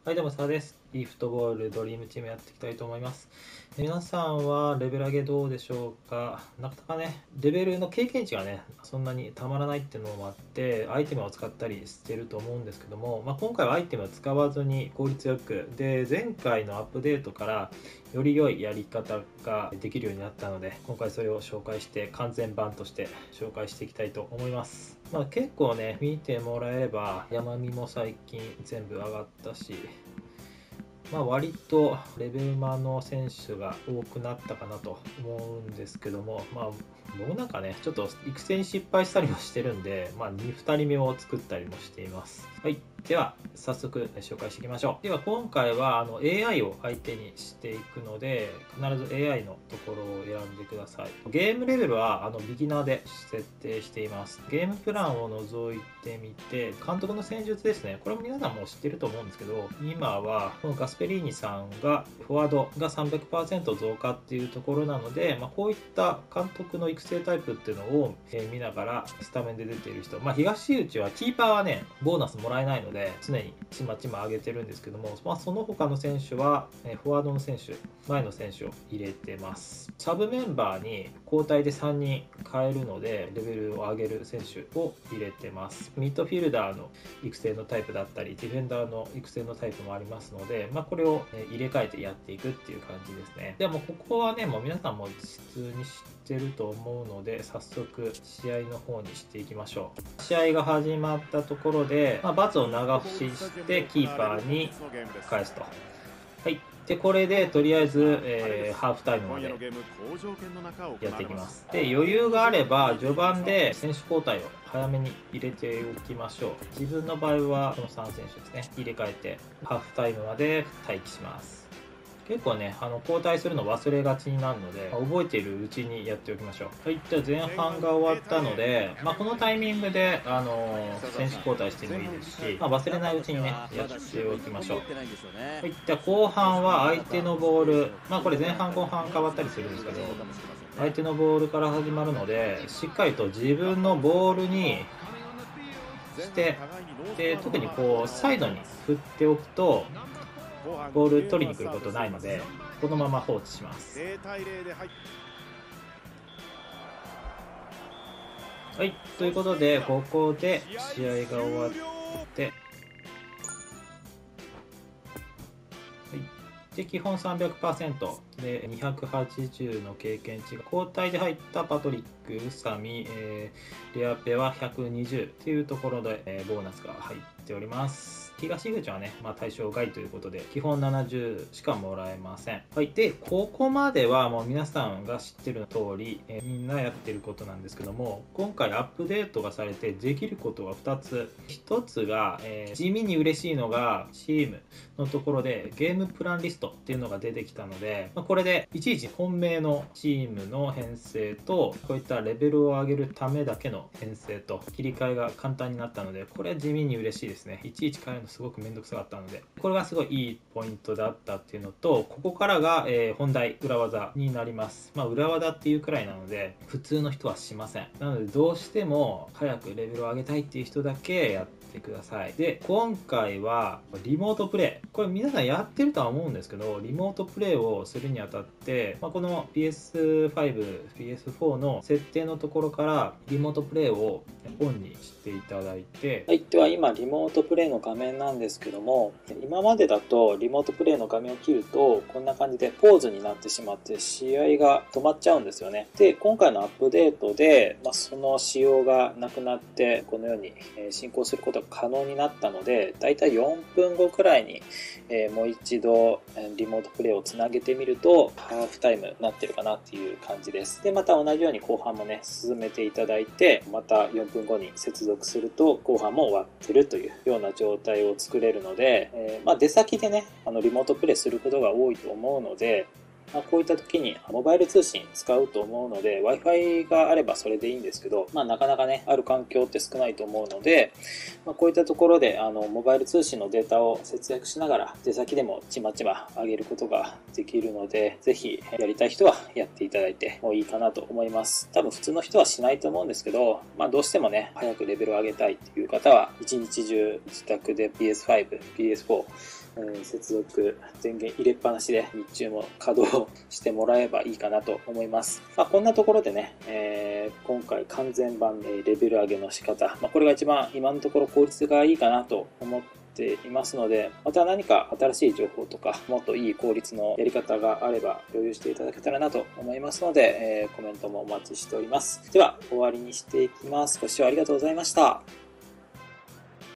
はい、どうも、さあです。いいフットボールドリームチームやっていきたいと思います。皆さんはレベル上げどうでしょうか。なかなかね、レベルの経験値がね、そんなにたまらないっていうのもあって、アイテムを使ったりしてると思うんですけども、今回はアイテムを使わずに効率よく、で、前回のアップデートからより良いやり方ができるようになったので、今回それを紹介して完全版として紹介していきたいと思います。結構ね、見てもらえれば、山見も最近全部上がったし、割とレベルマの選手が多くなったかなと思うんですけども、僕なんかね、ちょっと育成に失敗したりもしてるんで、2人目を作ったりもしています。はい。では、早速紹介していきましょう。では、今回はAI を相手にしていくので、必ず AI のところを選んでください。ゲームレベルはビギナーで設定しています。ゲームプランを覗いてみて、監督の戦術ですね。これも皆さんも知ってると思うんですけど、今はこのガスペリーニさんがフォワードが300% 増加っていうところなので、こういった監督の育成タイプっていうのを見ながらスタメンで出ている人、東内はキーパーはね、ボーナスもらえないので、常にちまちま上げてるんですけども、その他の選手はフォワードの選手、前の選手を入れてます。サブメンバーに交代で3人変えるので、レベルを上げる選手を入れてます。ミッドフィルダーの育成のタイプだったり、ディフェンダーの育成のタイプもありますので、これを入れ替えてやっていくっていう感じですね。でもここはね、もう皆さんも普通に知ってると思うので、早速試合の方にしていきましょう。試合が始まったところで、罰を長押ししてキーパーに返すと。はい。で、これでとりあえず、ハーフタイムまでやっていきます。で、余裕があれば、序盤で選手交代を早めに入れておきましょう。自分の場合は、この3選手ですね。入れ替えて、ハーフタイムまで待機します。結構ね、交代するの忘れがちになるので、覚えているうちにやっておきましょう。はい、じゃあ前半が終わったので、このタイミングで、選手交代してもいいですし、忘れないうちにね、やっておきましょう。はい、じゃあ後半は相手のボール、これ前半後半変わったりするんですけど、相手のボールから始まるので、しっかりと自分のボールにして、で、特にこう、サイドに振っておくと、ボール取りに来ることないので、このまま放置します。はい、ということで、ここで試合が終わって、はい、で基本 300% で280の経験値が交代で入ったパトリック、宇佐美、レアペは120っていうところで、ボーナスが入っております。東口はね、対象外ということで、基本70しかもらえません。はい。で、ここまではもう皆さんが知ってる通り、みんなやってることなんですけども、今回アップデートがされてできることが2つ。1つが、地味に嬉しいのが、チームのところでゲームプランリストっていうのが出てきたので、これでいちいち本命のチームの編成と、こういったレベルを上げるためだけの編成と切り替えが簡単になったので、これは地味に嬉しいですね。いちいち変えるのすごくめんどくさかったので、これがすごいいいポイントだったっていうのと、ここからが、本題裏技になります。裏技っていうくらいなので、普通の人はしません。なのでどうしても早くレベルを上げたいっていう人だけやってください。で、今回はリモートプレイ。これ皆さんやってるとは思うんですけど、リモートプレイをするにあたって、この PS5、PS4 の設定のところからリモートプレイをオンにしていただいて、はい、では今リモートプレイの画面なんですけども、今までだとリモートプレイの画面を切るとこんな感じでポーズになってしまって試合が止まっちゃうんですよね。で、今回のアップデートで、その仕様がなくなってこのように進行することが可能になったので、だいたい4分後くらいにもう一度リモートプレイをつなげてみるとハーフタイムになってるかなっていう感じです。で、また同じように後半もね進めていただいて、また4分後に接続すると後半も終わってるというような状態を作れるので、出先でねリモートプレイすることが多いと思うので、 こういった時にモバイル通信使うと思うので Wi-Fi があればそれでいいんですけど、なかなかねある環境って少ないと思うので、こういったところでモバイル通信のデータを節約しながら出先でもちまちま上げることができるので、ぜひやりたい人はやっていただいてもいいかなと思います。多分普通の人はしないと思うんですけど、どうしてもね早くレベルを上げたいっていう方は一日中自宅で PS5、PS4接続電源入れっぱなしで日中も稼働してもらえばいいかなと思います。こんなところでね、今回完全版レベル上げの仕方、これが一番今のところ効率がいいかなと思っていますので、また何か新しい情報とかもっといい効率のやり方があれば共有していただけたらなと思いますので、コメントもお待ちしております。では終わりにしていきます。ご視聴ありがとうございました。